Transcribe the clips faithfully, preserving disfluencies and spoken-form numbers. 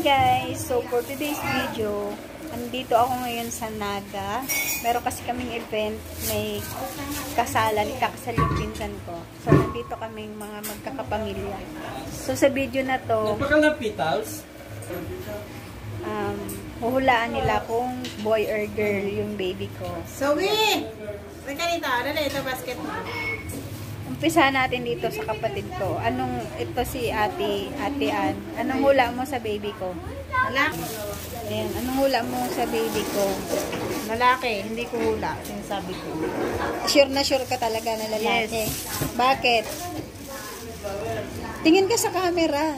guys! So for today's video, andito ako ngayon sa Naga. Meron kasi kaming event, may kasalan, kakasal yung pinsan ko. So nandito kaming mga magkakapamilya. So sa video na to, napakalapitals. Um, huhulaan nila kung boy or girl yung baby ko. So we! May ganito, ano na ito basket mo? Umpisa natin dito sa kapatid ko. Anong, ito si ate, ate Ann. Anong hula mo sa baby ko? Lalaki. Ayan, anong hula mo sa baby ko? Lalaki, hindi ko hula. Sinasabi ko. Sure na sure ka talaga na lalaki. Yes. Bakit? Tingin ka sa camera.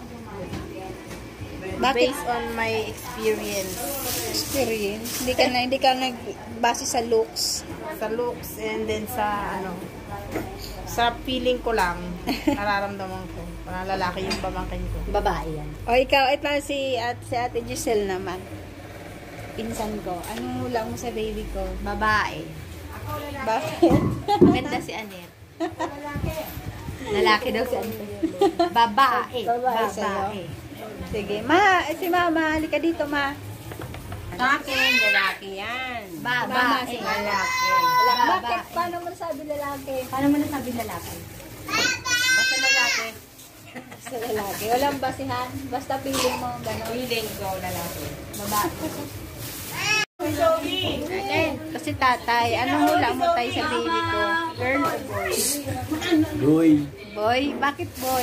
Bakit? Based on my experience. Experience. Hindi ka na, hindi ka nagbase sa looks. Sa looks and then sa ano, sa feeling ko lang, nararamdaman ko. Parang lalaki yung pamangkin ko. Babae yan. O ikaw, ito si, at, si Ate Giselle naman. Pinsan ko. Anong hula mo sa baby ko? Babae. Bakit? Maganda si Anet. Lalaki daw si Anet. Babae. Babae sa'yo. Sige. Ma, si Mama, halika dito, Ma. Sa akin, lalaki yan. Babae. Lalaki. Bakit? Paano mo nasabi lalaki? Paano mo nasabi lalaki? Basta lalaki. Sa lalaki. Walang basihan. Basta feeling mo, gano'n. Feeling ko lalaki. Babae. Okay. Kasi tatay, anong hula mo tayo sa baby ko? Girl o boy? Boy. Boy? Bakit boy?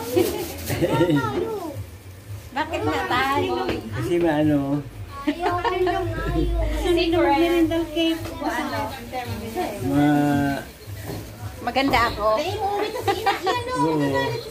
Bakit na tayo? Kasi maano, Sino merendal cake? Ano? ma... Maganda ako. Oo.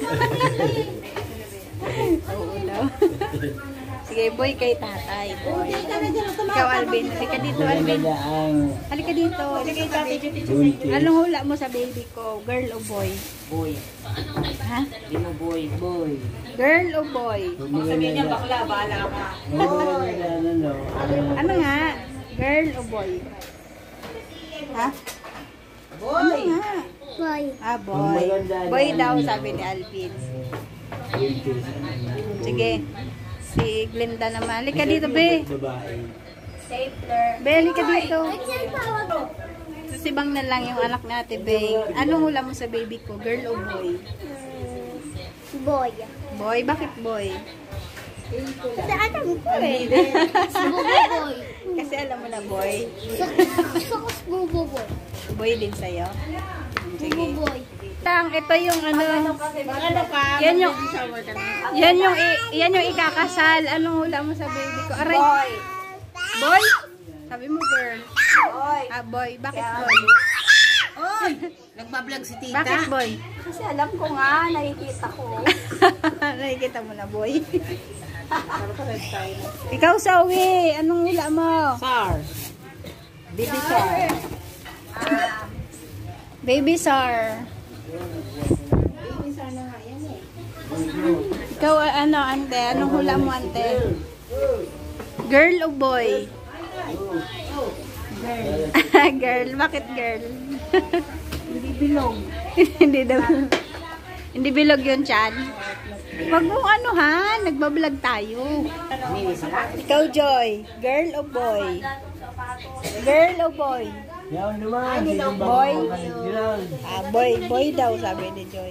Oo daw. Sige, boy kay tatay. Boy. Ikaw, Alvin. Halika dito, Alvin. Maganda ang Halika dito. buntis. Anong hula mo sa baby ko? Girl o boy? Boy. Ha? Di mo boy. Boy. Girl o boy? Sabi niya bakla, bahala ka. Boy. Ano, no? Ano nga? Girl o boy? Ha? Boy. Ano nga? Boy. Ah, boy. Boy daw, sabi ni Alvin. Buntis. Sige. Si Glenda naman. Halika dito, be. Babae. Be, halika dito. Susibang na lang yung anak natin, be. Anong hula mo sa baby ko? Girl o boy? Boy. Boy? Bakit boy? Kasi alam ko eh. Boy. Kasi alam mo na boy. Sokos bubo boy. Boy din sa'yo. Sige. Bubo boy. Tang, ito yung ano. Ano ka? Yan yung, Shower ka na. yan yung, i- yan yung ikakasal. Anong hula mo sa baby ko? Aray. Boy. Boy? Sabi mo girl. Boy. Ah, boy. Bakit boy? Oy. Nagbablog si tita. Bakit boy? Kasi alam ko nga, nakikita ko. Nakikita mo na boy. Ikaw, Sawi. Anong hula mo? Sar. Baby Sar. Baby Sar. Ikaw, ano, ante? Anong hula mo, ante? Girl o boy? Girl. Girl. Bakit girl? Hindi bilog. Hindi daw. Hindi bilog yun, Chan. Wag mo ano ha, nagbablog tayo. Ikaw, Joy. Girl o boy? Girl o boy? Yan naman. Boy? Yan. Ah, boy. Boy daw, sabi ni Joy.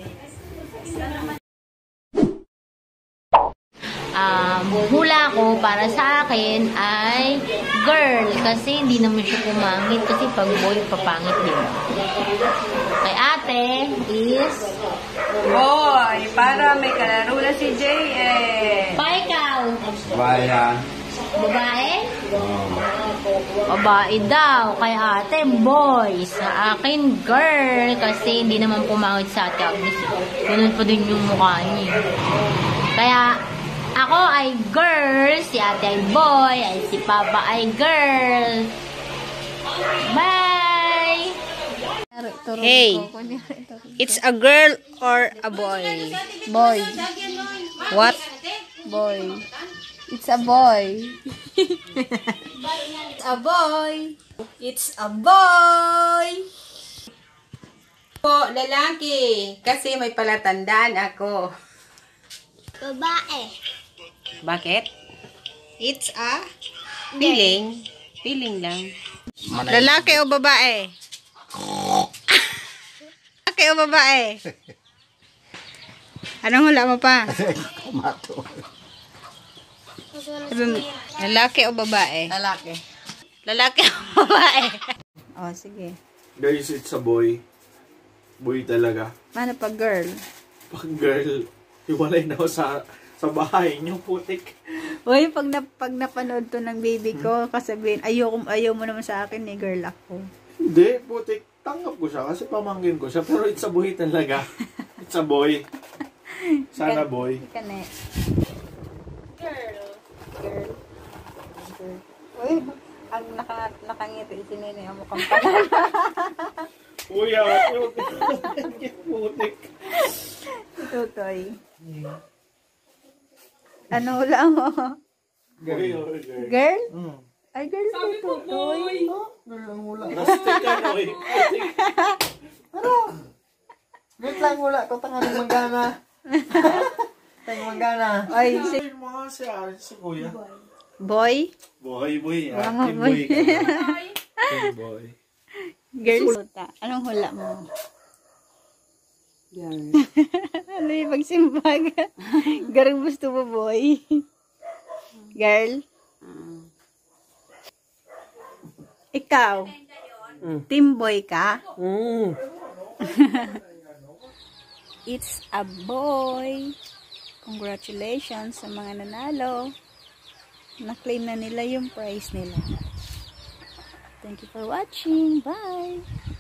Um, hula ko para sa akin ay girl kasi hindi naman siya pumangit kasi pag boy papangit din. Kay ate is Boy, para may kalaro na si Jay eh. pa ikaw. Bayan. Babae? Babae daw. Kay ate, boy. Sa akin, girl. Kasi hindi naman pumangit sa ate Agnes. Ganun pa din yung mukha niya. Kaya, ako ay girl. Si ate ay boy. Ay si papa ay girl. Bye! Hey. It's a girl or a boy? Boy. What? Boy. It's a boy. It's a boy. It's a boy. Po, lalaki. Kasi may palatandaan ako. Babae. Bakit? It's a Feeling. Feeling lang. lalaki o babae? Lalaki o babae? Anong hula mo pa? Lalaki o babae? Lalaki. Lalaki o babae? Oh, sige. Guys, it's a boy. Boy talaga. Ano pa, girl? Pag girl, hiwalay na ako sa sa bahay niyo, putik. Uy, pag, na, pag napanood to ng baby ko, kasabihin, ayaw, ayaw mo naman sa akin, eh, girl ako. Hindi, putik. Tanggap ko siya kasi pamangkin ko siya. Pero it's a boy talaga. It's a boy. Sana boy. Ika na. Girl. Girl. Girl. Uy, ang naka, nakangiti si Nene ang mukhang panalo. Uy, ah, putik. Putik. Tutoy. Ano wala mo? Girl. Girl? Mm. Ay, girl ko, Tutoy. Nastik ka na, uy. Putik. Wait lang, wala ko tanganing manggana. Tayong manggana. Ay, si Ay, mga si, ah, si kuya. boy? Boy, boy. Ah, Mga team boy. boy ka na. Team boy. Girl? Anong hula mo? Ano yung pagsimbag? Garang gusto mo, boy? Girl? Ikaw? Team boy ka? Mm. It's a boy. Congratulations sa mga nanalo. Na-claim na nila yung prize nila. Thank you for watching. Bye!